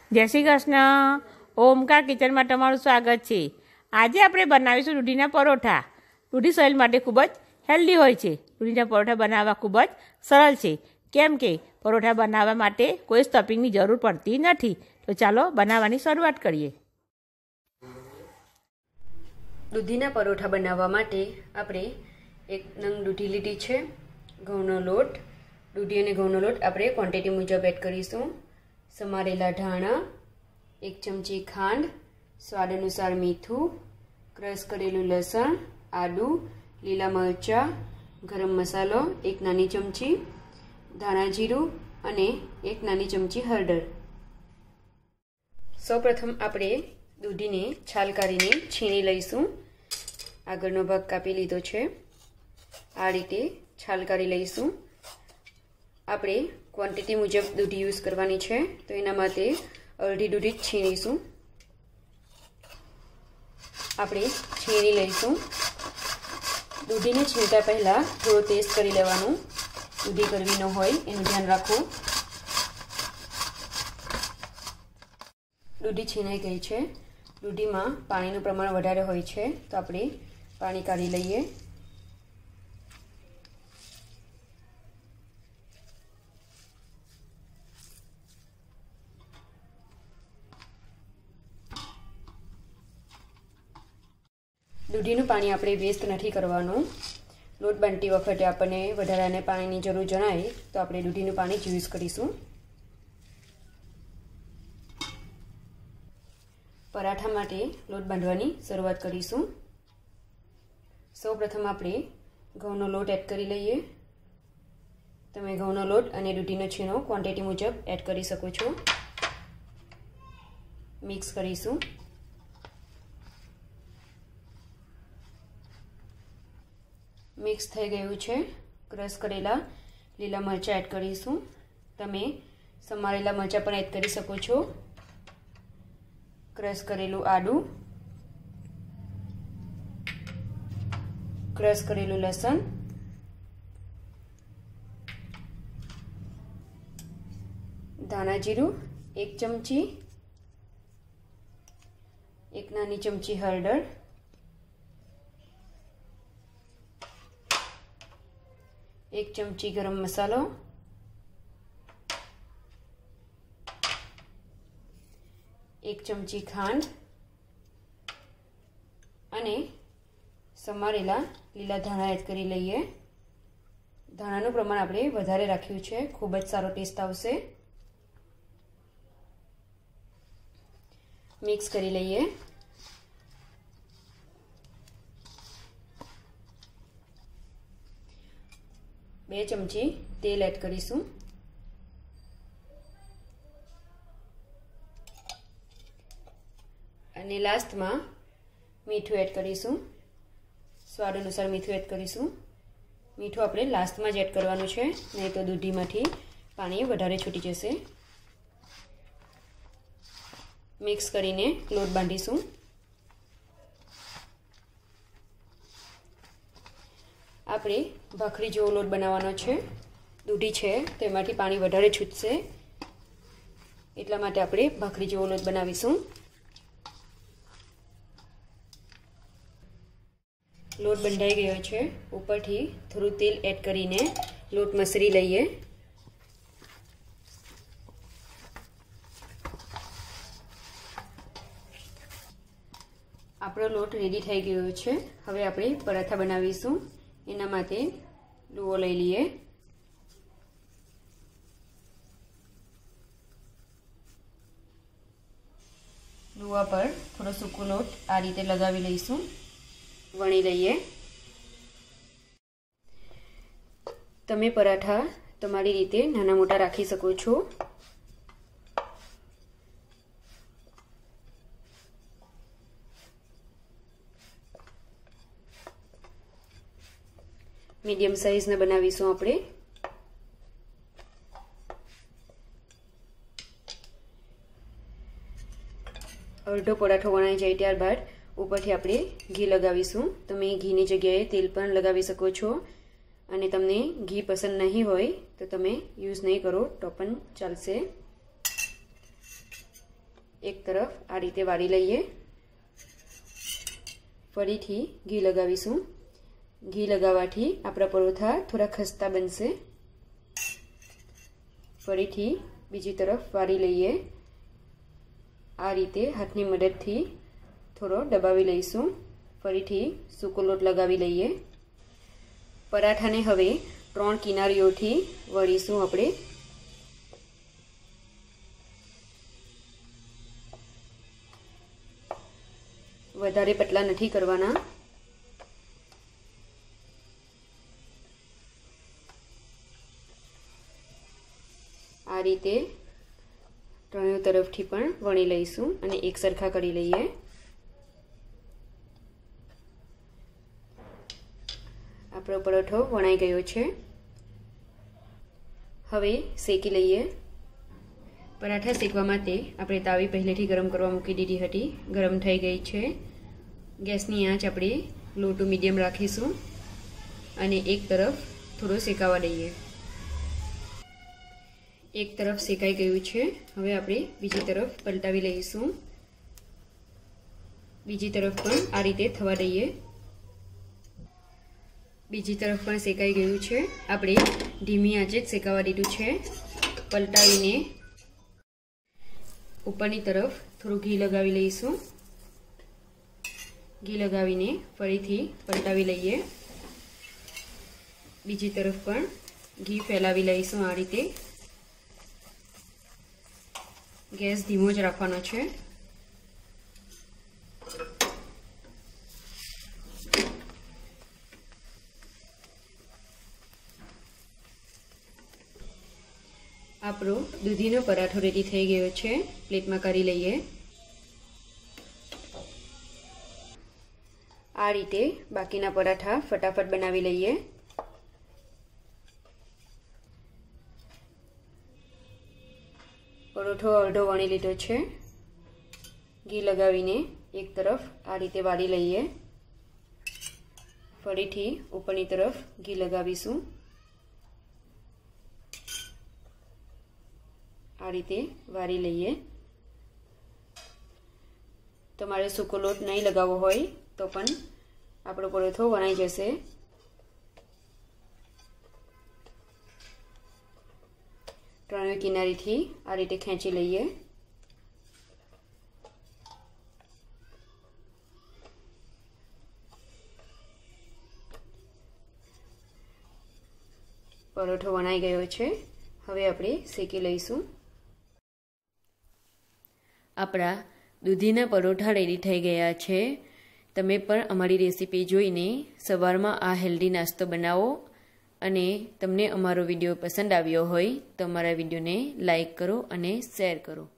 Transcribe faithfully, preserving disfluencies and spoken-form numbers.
જય શ્રી કૃષ્ણ. ઓમકાર કિચનમાં તમારું સ્વાગત છે. આજે આપણે બનાવીશું દૂધીના પરોઠા. દૂધી શરીર માટે ખૂબ જ હેલ્ધી હોય છે. દૂધીના પરોઠા બનાવવા ખૂબ જ સરળ છે, કેમ કે પરોઠા બનાવવા માટે કોઈ સ્ટફિંગની જરૂર પડતી નથી. તો ચાલો બનાવવાની શરૂઆત કરીએ. દૂધીના પરોઠા બનાવવા માટે આપણે એક નંગ દૂધી લીધી છે. ઘઉંનો લોટ, દૂધી અને ઘઉંનો લોટ આપણે ક્વોન્ટિટી મુજબ એડ કરીશું. સમારેલા ધાણા, એક ચમચી ખાંડ, સ્વાદ અનુસાર મીઠું, ક્રશ કરેલું લસણ, આદુ, લીલા મરચાં, ગરમ મસાલો એક નાની ચમચી, ધાણા જીરું અને એક નાની ચમચી હળદર. સૌપ્રથમ આપણે દૂધીને છાલ કાઢીને છીણી લઈશું. આગળનો ભાગ કાપી લીધો છે. આ રીતે છાલ કાઢી લઈશું. આપણે ક્વોન્ટિટી મુજબ દૂધી યુઝ કરવાની છે, તો એના માટે અડધી દૂધી જ છીણીશું. આપણે છીણી લઈશું. દૂધીને છીણતા પહેલાં થોડો ટેસ્ટ કરી લેવાનું. દૂધી ગરમી ન હોય એનું ધ્યાન રાખવું. દૂધી છીણાઈ ગઈ છે. દૂધીમાં પાણીનું પ્રમાણ વધારે હોય છે, તો આપણે પાણી કાઢી લઈએ. દૂધીનું પાણી આપણે વેસ્ટ નથી કરવાનું. લોટ બાંધતી વખતે આપણને વધારાને પાણીની જરૂર જણાય તો આપણે દૂધીનું પાણી જ યુઝ કરીશું. પરાઠા માટે લોટ બાંધવાની શરૂઆત કરીશું. સૌપ્રથમ આપણે ઘઉંનો લોટ એડ કરી લઈએ. તમે ઘઉંનો લોટ અને દૂધીનો છીણો ક્વોન્ટિટી મુજબ એડ કરી શકો છો. મિક્સ કરીશું. મિક્સ થઈ ગયું છે. ક્રશ કરેલા લીલા મરચાં એડ કરીશું. તમે સમારેલા મરચાં પણ એડ કરી શકો છો. ક્રશ કરેલું આદું, ક્રશ કરેલું લસણ, ધાણા જીરું એક ચમચી, એક નાની ચમચી હળદર, એક ચમચી ગરમ મસાલો, એક ચમચી ખાંડ અને સમારેલા લીલા ધાણા એડ કરી લઈએ. ધાણાનું પ્રમાણ આપણે વધારે રાખ્યું છે, ખૂબ જ સારો ટેસ્ટ આવશે. મિક્સ કરી લઈએ. બે ચમચી તેલ એડ કરીશું. અને લાસ્ટમાં મીઠું એડ કરીશું. સ્વાદ અનુસાર મીઠું એડ કરીશું. મીઠું આપણે લાસ્ટમાં જ એડ કરવાનું છે, નહીં તો દૂધીમાંથી પાણી વધારે છૂટી જશે. મિક્સ કરીને લોટ બાંધીશું. આપણે ભાખરી જેવો લોટ બનાવવાનો છે. દૂધી છે તો એમાંથી પાણી વધારે છૂટશે, એટલા માટે આપણે ભાખરી જેવો લોટ બનાવીશું. લોટ બંધાઈ ગયો છે. ઉપરથી થોડું તેલ એડ કરીને લોટ મસળી લઈએ. આપણો લોટ રેડી થઈ ગયો છે. હવે આપણે પરાઠા બનાવીશું. એના માટે લુઓ લઈ લઈએ. લુવા પર થોડો સૂકો લોટ આ રીતે લગાવી લઈશું. વણી લઈએ. તમે પરાઠા તમારી રીતે નાના મોટા રાખી શકો છો. મીડિયમ સાઈઝને બનાવીશું આપણે. અડધો પરાઠો વણાઈ જાય ત્યારબાદ ઉપરથી આપણે ઘી લગાવીશું. તમે ઘીની જગ્યાએ તેલ પણ લગાવી શકો છો. અને તમને ઘી પસંદ નહીં હોય તો તમે યુઝ નહીં કરો તો પણ ચાલશે. એક તરફ આ રીતે વાળી લઈએ. ફરીથી ઘી લગાવીશું. ઘી લગાવવાથી આપણા પરોઠા થોડા ખસ્તા બનશે. ફરીથી બીજી તરફ વાળી લઈએ. આ રીતે હાથની મદદથી થોડો દબાવી લઈશું. ફરીથી સૂકો લોટ લગાવી લઈએ. પરાઠાને હવે ત્રણ કિનારીઓથી વળીશું આપણે. વધારે પતલા નથી કરવાના. આ રીતે ત્રણેય તરફથી પણ વણી લઈશું અને એક સરખા કરી લઈએ. આપણો પરોઠો વણાઈ ગયો છે. હવે શેકી લઈએ. પરાઠા શેકવા માટે આપણે તાવી પહેલેથી ગરમ કરવા મૂકી દીધી હતી. ગરમ થઈ ગઈ છે. ગેસની આંચ આપણે લો ટુ મીડિયમ રાખીશું અને એક તરફ થોડો શેકાવા દઈએ. એક તરફ શેકાઈ ગયું છે. હવે આપણે બીજી તરફ પલટાવી લઈશું. બીજી તરફ પણ આ રીતે થવા દઈએ. બીજી તરફ પણ શેકાઈ ગયું છે. આપણે ધીમી આંચે જ શેકાવા દીધું છે. પલટાવીને ઉપરની તરફ થોડું ઘી લગાવી લઈશું. ઘી લગાવીને ફરીથી પલટાવી લઈએ. બીજી તરફ પણ ઘી ફેલાવી લઈશું. આ રીતે ગેસ ધીમો જ રાખવાનો છે. આપણો દૂધીનો પરાઠો રેડી થઈ ગયો છે. પ્લેટમાં કાઢી લઈએ. આ રીતે બાકીના પરાઠા ફટાફટ બનાવી લઈએ. પરોઠો અડધો વણી લીધો છે. ઘી લગાવીને એક તરફ આ રીતે વાળી લઈએ. ફરીથી ઉપરની તરફ ઘી લગાવીશું. આ રીતે વાળી લઈએ. તમારે સૂકો લોટ નહીં લગાવવો હોય તો પણ આપણો પરોઠો વણાઈ જશે. ત્રણેય કિનારીથી આ રીતે ખેંચી લઈએ. પરોઠો વણાઈ ગયો છે. હવે આપણે શેકી લઈશું. આપણા દૂધીના પરોઠા રેડી થઈ ગયા છે. તમે પણ અમારી રેસીપી જોઈને સવારમાં આ હેલ્ધી નાસ્તો બનાવો અને તમને અમારો વિડીયો પસંદ આવ્યો હોય તો અમારા વિડીયોને લાઈક કરો અને શેર કરો.